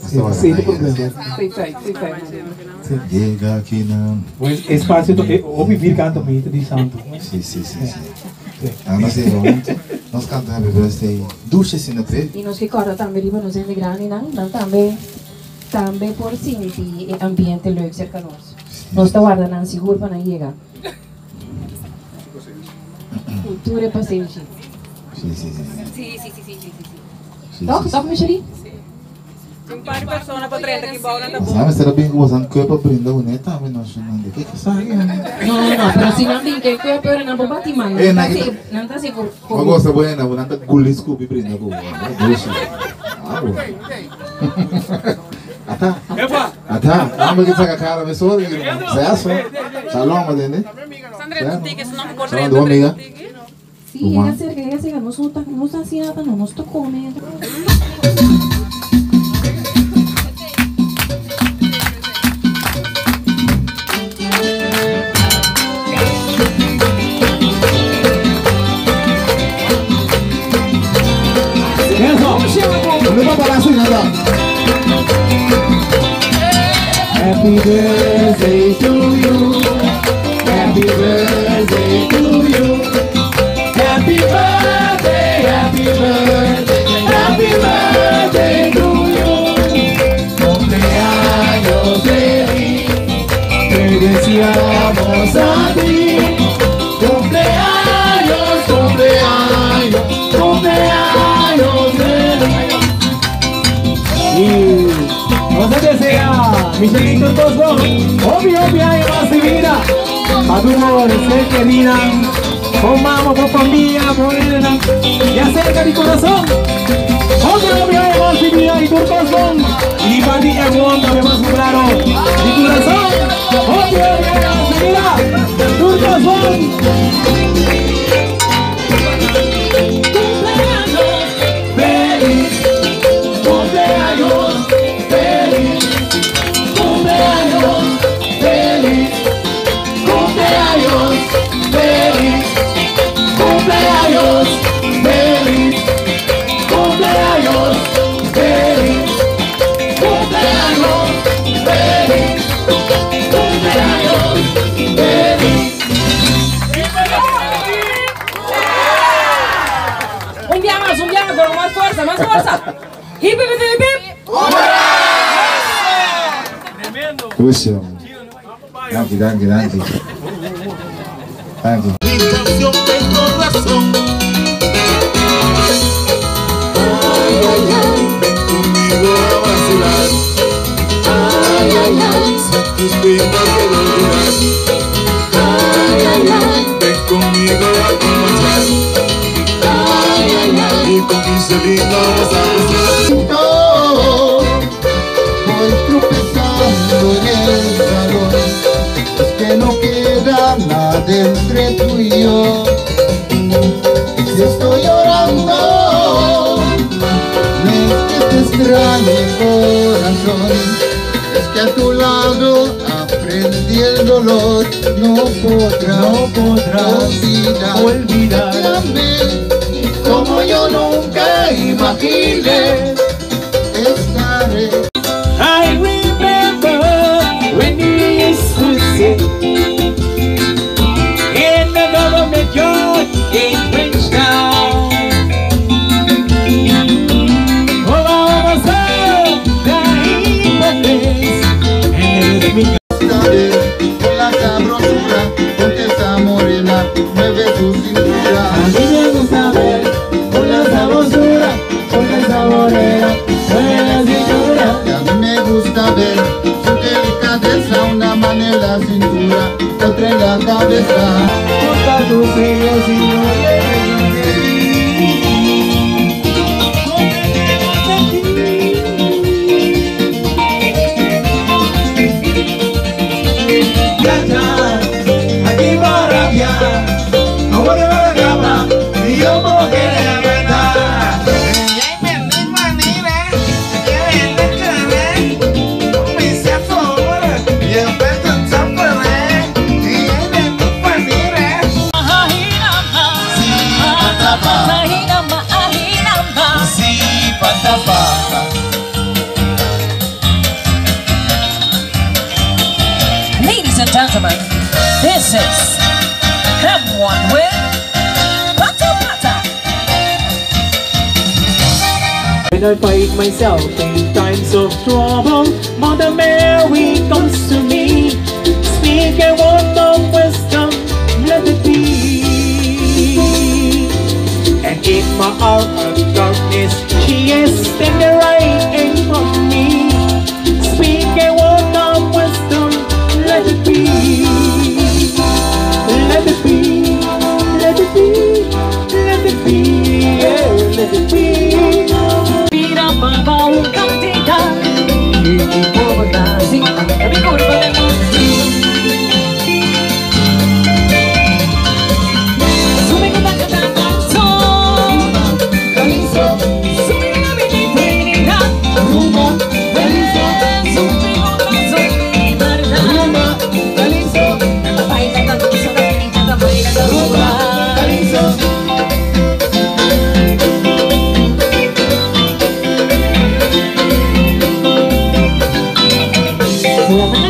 Sem problema. Llega aqui na... O espaço ouve vir cantamento de santo. Sim. Nós cantamos Happy Birthday duas assim pé. E nós recordamos também riba nos de grande não também por sentir o ambiente leuk cerca nós. Nós está guardando seguro para não chegar. Cultura e paciência. Sim. Toca, Micheli? Tem par de pessoas para 30 que vão na tabu. Sabe, será bem que você não quer para brindar o neto, mas nós não o que sai? Não, mas se não tem que quer não pode bater mais. Não está seguro. Mas gosta buena, não está gulis com brindar com. Ata, mas que saca cara, mas só certo? Salão, mas entende? Sandra, tu que se não me corta. Salão do amiga. Sim, ella se no está haciendo nada, no nos tocó comer. Happy birthday to you. Happy birthday to you. Happy birthday, happy birthday, happy birthday to you. Cumpleaños feliz, te deseamos a ti. Cumpleaños, cumpleaños, cumpleaños feliz. Y nos desea Michelito Tosbo, obvio, hay más divina. Maduro, ser querida. Con mamá, por familia, por elena, y acerca mi corazón. Obvio, hay más divina y tu corazón. Y para ti, amor, no me más claro. Mi corazón, obvio, hay más divina, tu corazón. Más fuerza. Hip hip hip hip. Tremendo. Puxa. Danke. Mi canción tengo razón. Ven conmigo a vacilar. Sé tus penas que olvidar. Ven conmigo a comenzar. Y con Michelito vamos a gozar. Voy tropezando en el salón. Es que no queda nada entre tú y yo. Si estoy llorando, no es que te extrañe corazón. Es que a tu lado aprendí el dolor. No podrás olvidarme. Como yo nunca imaginé, estaré. I remember when you used to sit in the government yard in Frenchtown. Oh, I was so naive and everything. Con la sabrosura, con que esa morena mueve su cintura. A mí me gusta ver con la sabrosura, con esa morena mueve la cintura. Y a mí me gusta ver su delicadeza, una mano en la cintura, otra en la cabeza. Corta tus sellos y no llegues de mí. Aquí va a rabiar, no voy a la cama, y yo puedo querer la verdad. Y hay pendiente manera, que ven la cara, no me se afora, y el pecho en San Ferrer. Y hay pendiente manera, si Texas. Come one with Pata Pata. When I find myself in times of trouble, Mother Mary comes to me. Speak a word of wisdom, let it be. And in my hour of darkness, she is standing right in front of me. Speak a word of wisdom, let it be. Let it be, let it be, let it be, yeah, let it be. Mira babaw kantikan, hindi ko matasing ang gabi ko rin. Sumigot ang katatanso, sumigot ang binitinihan, sumigot ang sumigot na natapay na tanong sa kapiling, natapay na garuba. Wala na